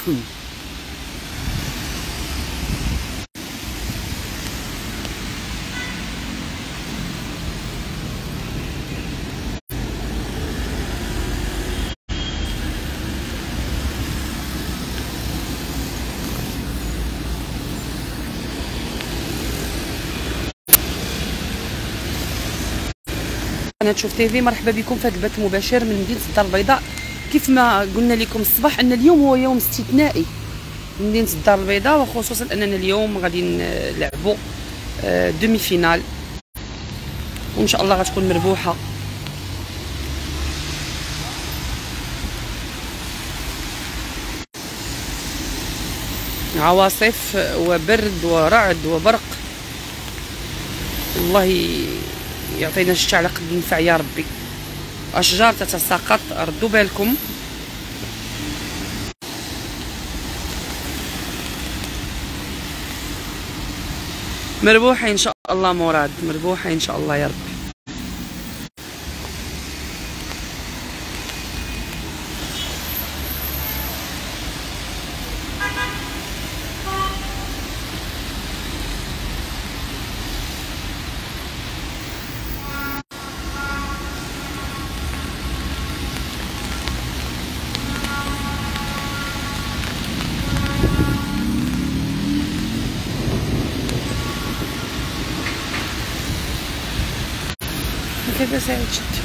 قناة شوف تيفي، مرحبا بكم في هذا البث المباشر من مدينة الدار البيضاء. كيف ما قلنا لكم الصباح ان اليوم هو يوم استثنائي مدينة الدار البيضاء، وخصوصا اننا اليوم غادي نلعبوا دومي فينال وان شاء الله غتكون مربوحة. عواصف وبرد ورعد وبرق، الله يعطينا الشتاء على قد النفع يا ربي. اشجار تتساقط، ردوا بالكم. مربوحه ان شاء الله مراد، مربوحه ان شاء الله يا ربي. كذا ساعد شت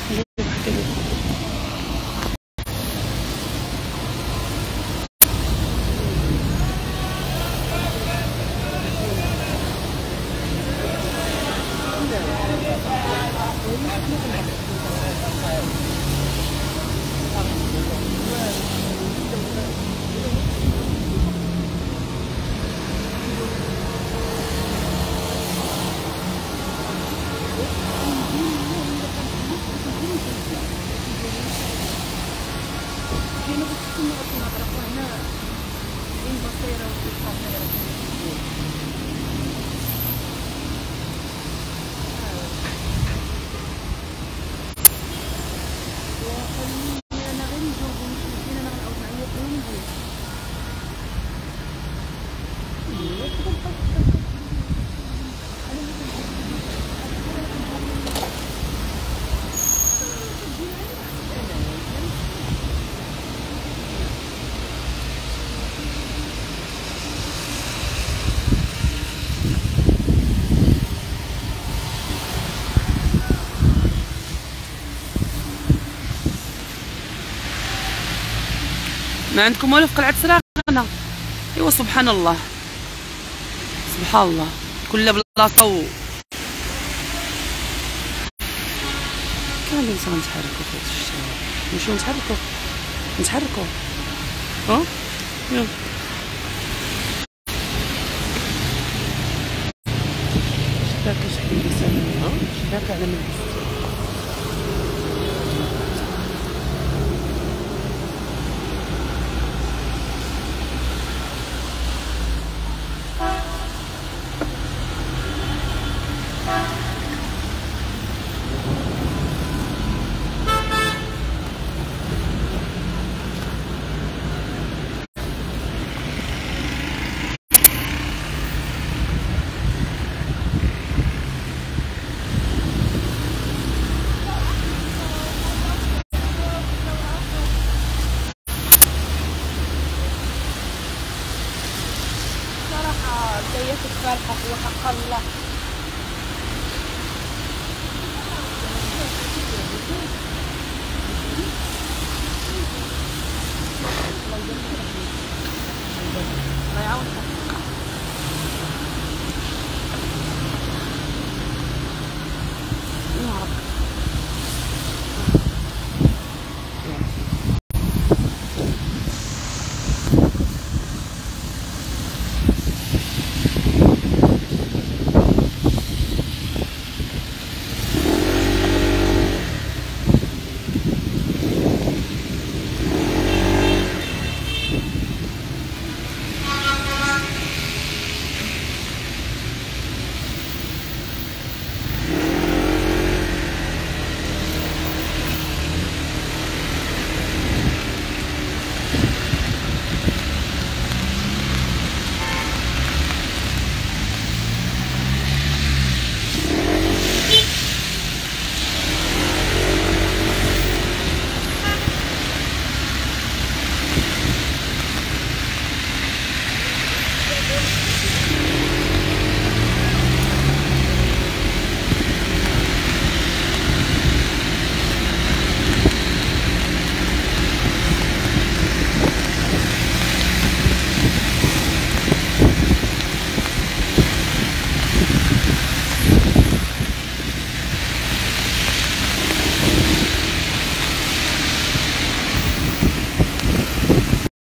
ما عندكم والو في قلعة سراغنة. ايوا سبحان الله سبحان الله، كل بلاصة كاملين صافي نتحركوا في هاد الشارع، نمشيو نتحركوا ها يلا. شباك شحال لسان ها، شباك على ملبس. بداية الفرحة وحق الله.